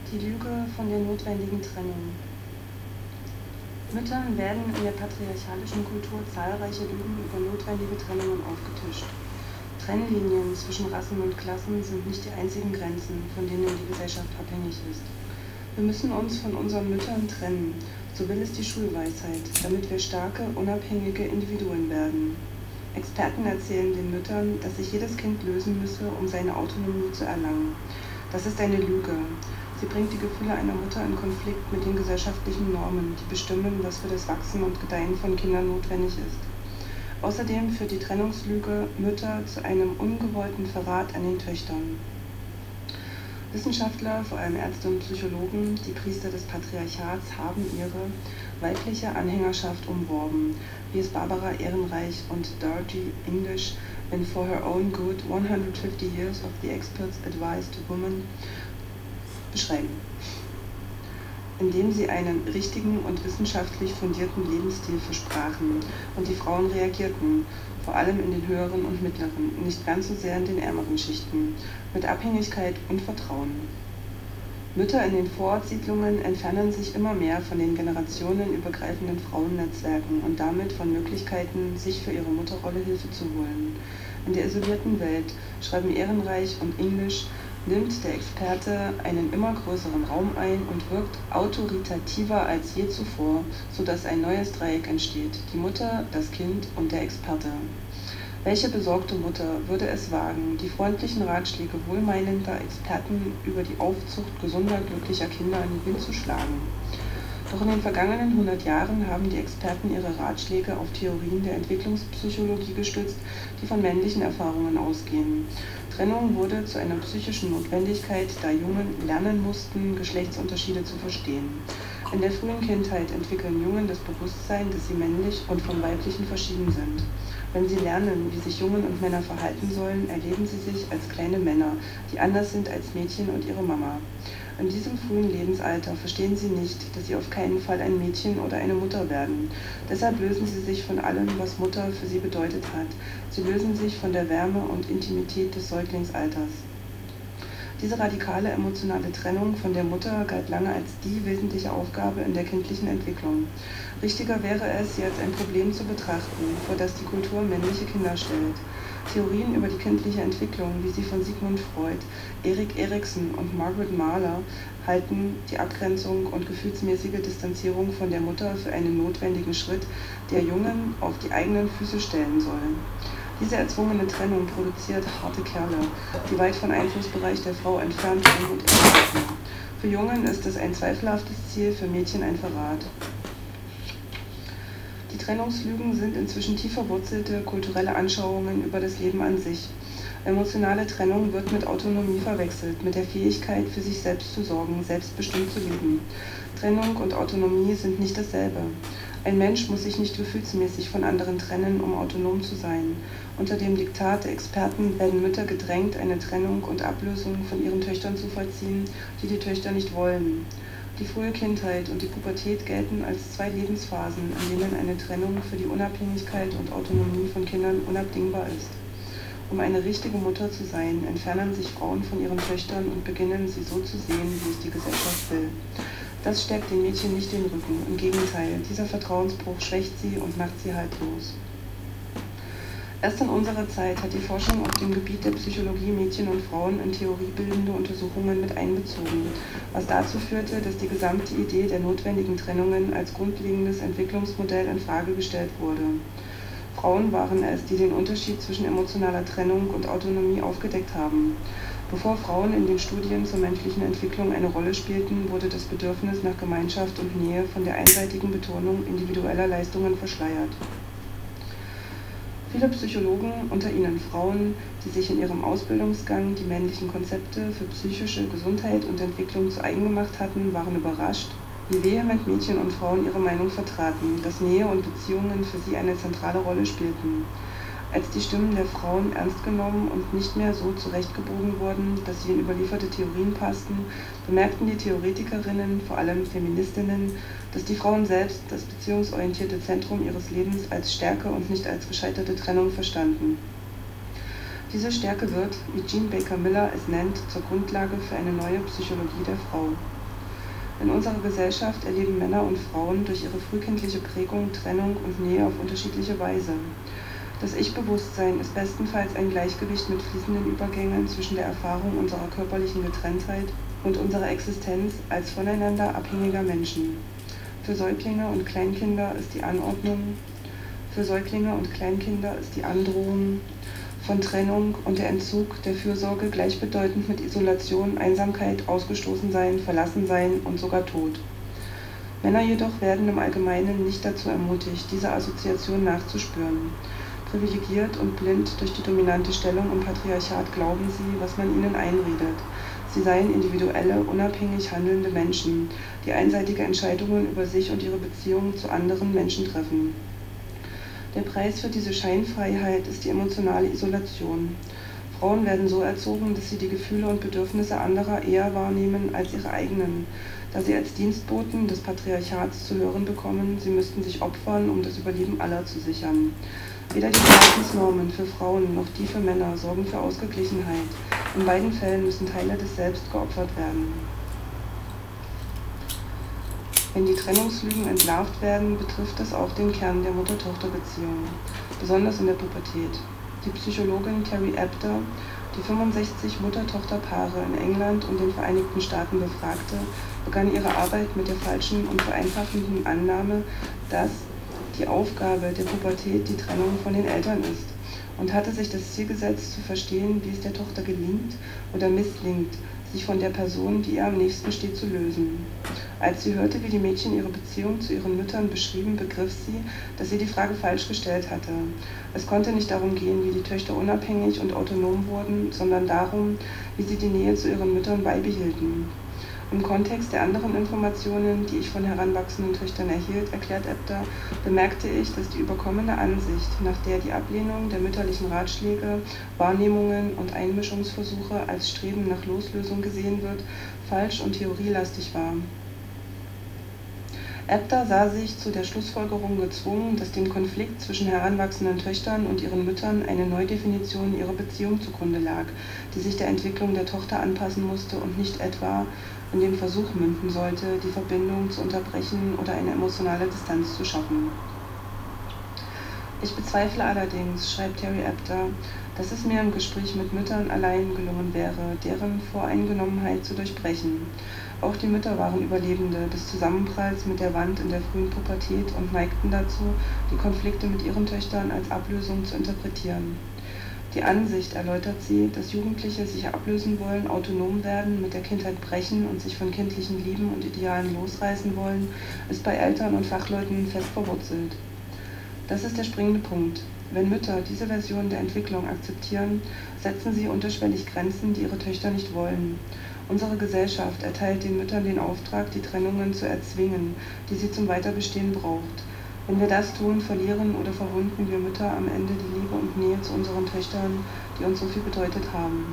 Die Lüge von der notwendigen Trennung. Müttern werden in der patriarchalischen Kultur zahlreiche Lügen über notwendige Trennungen aufgetischt. Trennlinien zwischen Rassen und Klassen sind nicht die einzigen Grenzen, von denen die Gesellschaft abhängig ist. Wir müssen uns von unseren Müttern trennen, so will es die Schulweisheit, damit wir starke, unabhängige Individuen werden. Experten erzählen den Müttern, dass sich jedes Kind lösen müsse, um seine Autonomie zu erlangen. Das ist eine Lüge. Sie bringt die Gefühle einer Mutter in Konflikt mit den gesellschaftlichen Normen, die bestimmen, was für das Wachsen und Gedeihen von Kindern notwendig ist. Außerdem führt die Trennungslüge Mütter zu einem ungewollten Verrat an den Töchtern. Wissenschaftler, vor allem Ärzte und Psychologen, die Priester des Patriarchats, haben ihre weibliche Anhängerschaft umworben, wie es Barbara Ehrenreich und Dorothy English in For Her Own Good 150 Years of the Expert's Advice to Women beschreiben, indem sie einen richtigen und wissenschaftlich fundierten Lebensstil versprachen und die Frauen reagierten, vor allem in den höheren und mittleren, nicht ganz so sehr in den ärmeren Schichten, mit Abhängigkeit und Vertrauen. Mütter in den Vorortsiedlungen entfernen sich immer mehr von den generationenübergreifenden Frauennetzwerken und damit von Möglichkeiten, sich für ihre Mutterrolle Hilfe zu holen. In der isolierten Welt, schreiben Ehrenreich und English, nimmt der Experte einen immer größeren Raum ein und wirkt autoritativer als je zuvor, sodass ein neues Dreieck entsteht: die Mutter, das Kind und der Experte. Welche besorgte Mutter würde es wagen, die freundlichen Ratschläge wohlmeinender Experten über die Aufzucht gesunder, glücklicher Kinder in den Wind zu schlagen? Doch in den vergangenen 100 Jahren haben die Experten ihre Ratschläge auf Theorien der Entwicklungspsychologie gestützt, die von männlichen Erfahrungen ausgehen. Trennung wurde zu einer psychischen Notwendigkeit, da Jungen lernen mussten, Geschlechtsunterschiede zu verstehen. In der frühen Kindheit entwickeln Jungen das Bewusstsein, dass sie männlich und vom Weiblichen verschieden sind. Wenn sie lernen, wie sich Jungen und Männer verhalten sollen, erleben sie sich als kleine Männer, die anders sind als Mädchen und ihre Mama. In diesem frühen Lebensalter verstehen sie nicht, dass sie auf keinen Fall ein Mädchen oder eine Mutter werden. Deshalb lösen sie sich von allem, was Mutter für sie bedeutet hat. Sie lösen sich von der Wärme und Intimität des Säuglingsalters. Diese radikale emotionale Trennung von der Mutter galt lange als die wesentliche Aufgabe in der kindlichen Entwicklung. Richtiger wäre es, sie als ein Problem zu betrachten, vor das die Kultur männliche Kinder stellt. Theorien über die kindliche Entwicklung, wie sie von Sigmund Freud, Erik Erikson und Margaret Mahler halten die Abgrenzung und gefühlsmäßige Distanzierung von der Mutter für einen notwendigen Schritt, der Jungen auf die eigenen Füße stellen soll. Diese erzwungene Trennung produziert harte Kerle, die weit von Einflussbereich der Frau entfernt sind und erhalten. Für Jungen ist es ein zweifelhaftes Ziel, für Mädchen ein Verrat. Die Trennungslügen sind inzwischen tief verwurzelte kulturelle Anschauungen über das Leben an sich. Emotionale Trennung wird mit Autonomie verwechselt, mit der Fähigkeit, für sich selbst zu sorgen, selbstbestimmt zu leben. Trennung und Autonomie sind nicht dasselbe. Ein Mensch muss sich nicht gefühlsmäßig von anderen trennen, um autonom zu sein. Unter dem Diktat der Experten werden Mütter gedrängt, eine Trennung und Ablösung von ihren Töchtern zu vollziehen, die die Töchter nicht wollen. Die frühe Kindheit und die Pubertät gelten als zwei Lebensphasen, in denen eine Trennung für die Unabhängigkeit und Autonomie von Kindern unabdingbar ist. Um eine richtige Mutter zu sein, entfernen sich Frauen von ihren Töchtern und beginnen, sie so zu sehen, wie es die Gesellschaft will. Das stärkt den Mädchen nicht den Rücken, im Gegenteil, dieser Vertrauensbruch schwächt sie und macht sie haltlos. Erst in unserer Zeit hat die Forschung auf dem Gebiet der Psychologie Mädchen und Frauen in theoriebildende Untersuchungen mit einbezogen, was dazu führte, dass die gesamte Idee der notwendigen Trennungen als grundlegendes Entwicklungsmodell in Frage gestellt wurde. Frauen waren es, die den Unterschied zwischen emotionaler Trennung und Autonomie aufgedeckt haben. Bevor Frauen in den Studien zur menschlichen Entwicklung eine Rolle spielten, wurde das Bedürfnis nach Gemeinschaft und Nähe von der einseitigen Betonung individueller Leistungen verschleiert. Viele Psychologen, unter ihnen Frauen, die sich in ihrem Ausbildungsgang die männlichen Konzepte für psychische Gesundheit und Entwicklung zu eigen gemacht hatten, waren überrascht, wie vehement Mädchen und Frauen ihre Meinung vertraten, dass Nähe und Beziehungen für sie eine zentrale Rolle spielten. Als die Stimmen der Frauen ernst genommen und nicht mehr so zurechtgebogen wurden, dass sie in überlieferte Theorien passten, bemerkten die Theoretikerinnen, vor allem Feministinnen, dass die Frauen selbst das beziehungsorientierte Zentrum ihres Lebens als Stärke und nicht als gescheiterte Trennung verstanden. Diese Stärke wird, wie Jean Baker Miller es nennt, zur Grundlage für eine neue Psychologie der Frau. In unserer Gesellschaft erleben Männer und Frauen durch ihre frühkindliche Prägung Trennung und Nähe auf unterschiedliche Weise. Das Ich-Bewusstsein ist bestenfalls ein Gleichgewicht mit fließenden Übergängen zwischen der Erfahrung unserer körperlichen Getrenntheit und unserer Existenz als voneinander abhängiger Menschen. Für Säuglinge und Kleinkinder ist die Androhung von Trennung und der Entzug der Fürsorge gleichbedeutend mit Isolation, Einsamkeit, Ausgestoßensein, Verlassensein und sogar Tod. Männer jedoch werden im Allgemeinen nicht dazu ermutigt, diese Assoziation nachzuspüren. Privilegiert und blind durch die dominante Stellung im Patriarchat glauben sie, was man ihnen einredet. Sie seien individuelle, unabhängig handelnde Menschen, die einseitige Entscheidungen über sich und ihre Beziehungen zu anderen Menschen treffen. Der Preis für diese Scheinfreiheit ist die emotionale Isolation. Frauen werden so erzogen, dass sie die Gefühle und Bedürfnisse anderer eher wahrnehmen als ihre eigenen, da sie als Dienstboten des Patriarchats zu hören bekommen, sie müssten sich opfern, um das Überleben aller zu sichern. Weder die Verhaltensnormen für Frauen noch die für Männer sorgen für Ausgeglichenheit. In beiden Fällen müssen Teile des Selbst geopfert werden. Wenn die Trennungslügen entlarvt werden, betrifft das auch den Kern der Mutter-Tochter-Beziehung, besonders in der Pubertät. Die Psychologin Terry Apter, die 65 Mutter-Tochter-Paare in England und den Vereinigten Staaten befragte, begann ihre Arbeit mit der falschen und vereinfachenden Annahme, dass die Aufgabe der Pubertät die Trennung von den Eltern ist und hatte sich das Ziel gesetzt, zu verstehen, wie es der Tochter gelingt oder misslingt, sich von der Person, die ihr am nächsten steht, zu lösen. Als sie hörte, wie die Mädchen ihre Beziehung zu ihren Müttern beschrieben, begriff sie, dass sie die Frage falsch gestellt hatte. Es konnte nicht darum gehen, wie die Töchter unabhängig und autonom wurden, sondern darum, wie sie die Nähe zu ihren Müttern beibehielten. Im Kontext der anderen Informationen, die ich von heranwachsenden Töchtern erhielt, erklärt Apter, bemerkte ich, dass die überkommene Ansicht, nach der die Ablehnung der mütterlichen Ratschläge, Wahrnehmungen und Einmischungsversuche als Streben nach Loslösung gesehen wird, falsch und theorielastig war. Apter sah sich zu der Schlussfolgerung gezwungen, dass dem Konflikt zwischen heranwachsenden Töchtern und ihren Müttern eine Neudefinition ihrer Beziehung zugrunde lag, die sich der Entwicklung der Tochter anpassen musste und nicht etwa in den Versuch münden sollte, die Verbindung zu unterbrechen oder eine emotionale Distanz zu schaffen. Ich bezweifle allerdings, schreibt Terry Apter, dass es mir im Gespräch mit Müttern allein gelungen wäre, deren Voreingenommenheit zu durchbrechen. Auch die Mütter waren Überlebende des Zusammenpralls mit der Wand in der frühen Pubertät und neigten dazu, die Konflikte mit ihren Töchtern als Ablösung zu interpretieren. Die Ansicht, erläutert sie, dass Jugendliche sich ablösen wollen, autonom werden, mit der Kindheit brechen und sich von kindlichen Lieben und Idealen losreißen wollen, ist bei Eltern und Fachleuten fest verwurzelt. Das ist der springende Punkt. Wenn Mütter diese Version der Entwicklung akzeptieren, setzen sie unterschwellig Grenzen, die ihre Töchter nicht wollen. Unsere Gesellschaft erteilt den Müttern den Auftrag, die Trennungen zu erzwingen, die sie zum Weiterbestehen braucht. Wenn wir das tun, verlieren oder verwunden wir Mütter am Ende die Liebe und Nähe zu unseren Töchtern, die uns so viel bedeutet haben.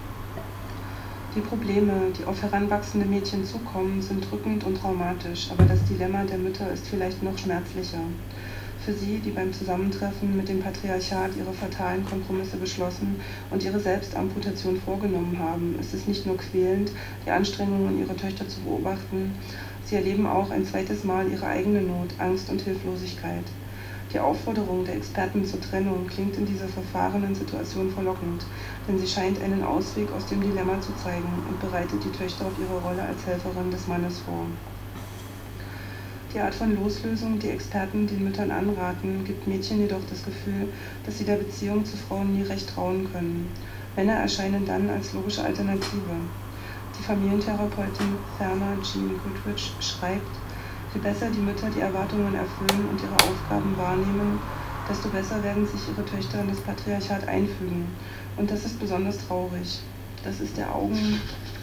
Die Probleme, die auf heranwachsende Mädchen zukommen, sind drückend und traumatisch, aber das Dilemma der Mütter ist vielleicht noch schmerzlicher. Für sie, die beim Zusammentreffen mit dem Patriarchat ihre fatalen Kompromisse beschlossen und ihre Selbstamputation vorgenommen haben, ist es nicht nur quälend, die Anstrengungen ihrer Töchter zu beobachten, sie erleben auch ein zweites Mal ihre eigene Not, Angst und Hilflosigkeit. Die Aufforderung der Experten zur Trennung klingt in dieser verfahrenen Situation verlockend, denn sie scheint einen Ausweg aus dem Dilemma zu zeigen und bereitet die Töchter auf ihre Rolle als Helferin des Mannes vor. Die Art von Loslösung, die Experten den Müttern anraten, gibt Mädchen jedoch das Gefühl, dass sie der Beziehung zu Frauen nie recht trauen können. Männer erscheinen dann als logische Alternative. Die Familientherapeutin Thelma Jean Goodrich schreibt, je besser die Mütter die Erwartungen erfüllen und ihre Aufgaben wahrnehmen, desto besser werden sich ihre Töchter in das Patriarchat einfügen. Und das ist besonders traurig. Das ist der Augenblick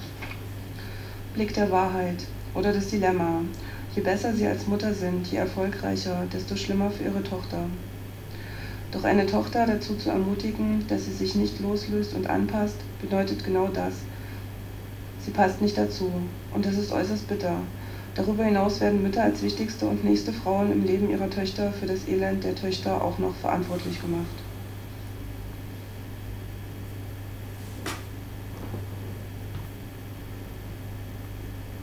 der Wahrheit oder das Dilemma. Je besser sie als Mutter sind, je erfolgreicher, desto schlimmer für ihre Tochter. Doch eine Tochter dazu zu ermutigen, dass sie sich nicht loslöst und anpasst, bedeutet genau das. Sie passt nicht dazu. Und das ist äußerst bitter. Darüber hinaus werden Mütter als wichtigste und nächste Frauen im Leben ihrer Töchter für das Elend der Töchter auch noch verantwortlich gemacht.